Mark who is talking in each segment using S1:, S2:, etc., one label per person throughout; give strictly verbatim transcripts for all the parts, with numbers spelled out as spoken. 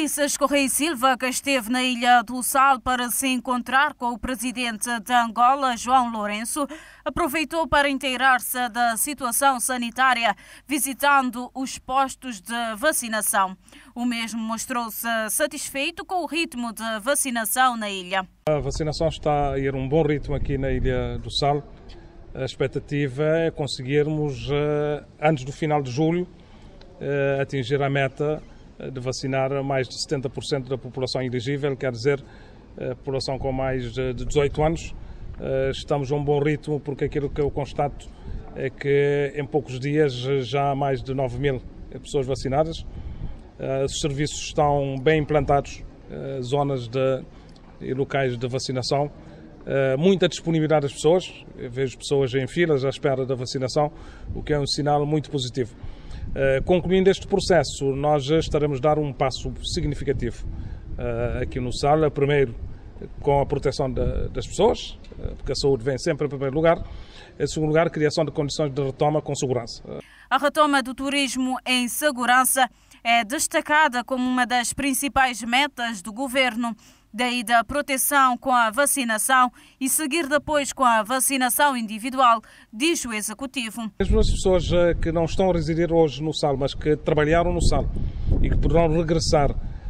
S1: Ulisses Correia Silva, que esteve na Ilha do Sal para se encontrar com o presidente de Angola, João Lourenço, aproveitou para inteirar-se da situação sanitária, visitando os postos de vacinação. O mesmo mostrou-se satisfeito com o ritmo de vacinação na ilha.
S2: A vacinação está a ir a um bom ritmo aqui na Ilha do Sal. A expectativa é conseguirmos, antes do final de julho, atingir a meta de vacinar mais de setenta por cento da população elegível, quer dizer, a população com mais de dezoito anos. Estamos a um bom ritmo, porque aquilo que eu constato é que em poucos dias já há mais de nove mil pessoas vacinadas. Os serviços estão bem implantados, zonas de, e locais de vacinação. Muita disponibilidade das pessoas, eu vejo pessoas em filas à espera da vacinação, o que é um sinal muito positivo. Concluindo este processo, nós estaremos a dar um passo significativo aqui no Sal. Primeiro, com a proteção das pessoas, porque a saúde vem sempre em primeiro lugar. Em segundo lugar, a criação de condições de retoma com segurança.
S1: A retoma do turismo em segurança é destacada como uma das principais metas do governo. Daí da proteção com a vacinação e seguir depois com a vacinação individual, diz o Executivo.
S2: As pessoas que não estão a residir hoje no Sal, mas que trabalharam no Sal e que poderão regressar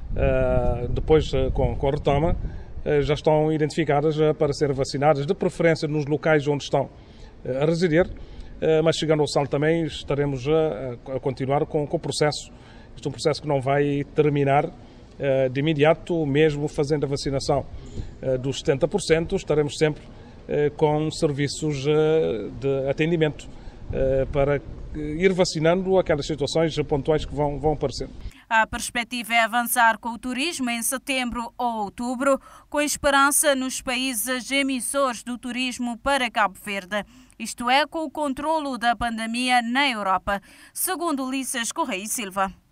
S2: uh, depois uh, com, com a retoma, uh, já estão identificadas uh, para serem vacinadas, de preferência nos locais onde estão uh, a residir, uh, mas chegando ao Sal também estaremos uh, a continuar com, com o processo. Este é um processo que não vai terminar de imediato, mesmo fazendo a vacinação dos setenta por cento, estaremos sempre com serviços de atendimento para ir vacinando aquelas situações pontuais que vão, vão aparecer.
S1: A perspectiva é avançar com o turismo em setembro ou outubro, com esperança nos países emissores do turismo para Cabo Verde. Isto é, com o controlo da pandemia na Europa, segundo Ulisses Correia Silva.